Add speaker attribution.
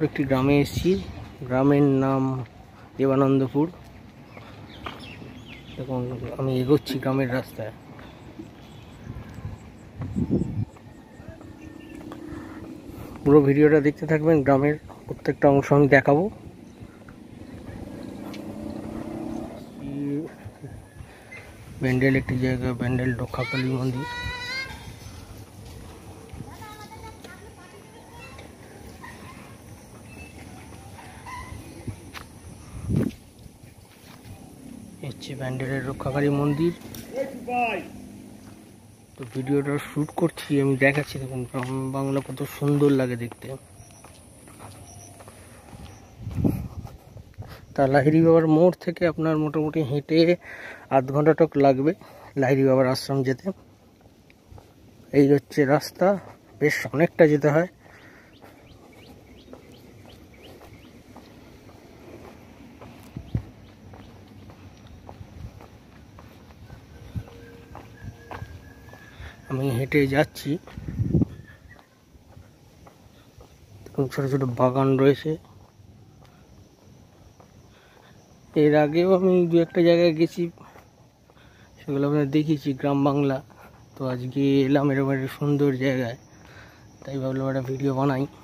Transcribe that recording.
Speaker 1: একটি গ্রামে এসেছি। গ্রামের নাম দেবানন্দপুর। দেখুন আমি এগোচ্ছি গ্রামের রাস্তায়। পুরো ভিডিওটা দেখতে থাকবেন, গ্রামের প্রত্যেকটা অংশ আমি দেখাবো। ব্যান্ডেল একটি জায়গা, ব্যান্ডেল রক্ষাকালী মন্দির। হচ্ছে ব্যান্ডেলের রক্ষাকালী মন্দির। তো ভিডিওটা শুট করছি, আমি দেখাচ্ছি। দেখুন গ্রাম বাংলা কত সুন্দর লাগে দেখতে। তা লাহিড়ী বাবার মোড় থেকে আপনার মোটামুটি হেঁটে আধ ঘন্টা টক লাগবে লাহিড়ী বাবার আশ্রম যেতে। এই হচ্ছে রাস্তা, বেশ অনেকটা যেতে হয়। আমি হেঁটে যাচ্ছি। ছোট ছোট বাগান রয়েছে। এর আগেও আমি দু একটা জায়গায় গেছি, সেগুলো আপনার দেখিয়েছি গ্রাম বাংলা। তো আজকে এলাম এরকম একটা সুন্দর জায়গায়, তাই ভাবলাম একটা ভিডিও বানাই।